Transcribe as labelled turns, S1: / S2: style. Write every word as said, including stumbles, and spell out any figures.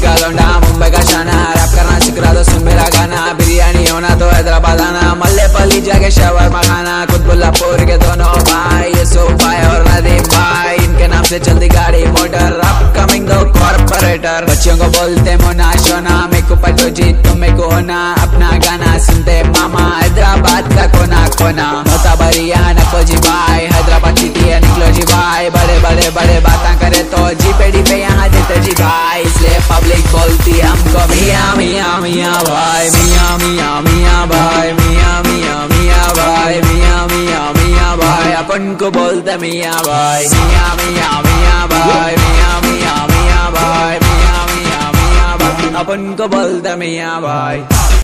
S1: का लौंडा मुंबई का शाना, रैप करना सीख रहा तो सुन मेरा गाना, बिरयानी होना तो हैदराबाद आना, मल्ले पली जाके शवरमा खाना, कुतुबुल्लापुर के दोनों भाई यूसुफ भाई और नदीम भाई, इनके नाम से चलती गाड़ी मोटर, अपकमिंग दो कॉर्पोरेटर। बच्चों को बोलते मोना शोना, मेरे को पटो जीत तो मेरे को होना, अपना गाना सुनते मामा हैदराबाद का कोना कोना, होता बरिया नको जी भाई, हैदराबाद सिटी है निकलो जी भाई, बड़े बड़े बड़े बातें करे तो जी पेड़ी पे यहाँ देते जी भाई, इसलिए पब्लिक बोलती हमको मियाँ मियाँ मियाँ भाई, मियाँ मियाँ मियाँ भाई, मियाँ मियाँ मियाँ भाई, मियाँ मियाँ मियाँ भाई, अपन को बोलते मियाँ भाई, मियाँ मियाँ मियाँ भाई, मियाँ मियाँ मियाँ भाई, मियाँ मियाँ मियाँ भाई, अपन को बोलते मियाँ भाई।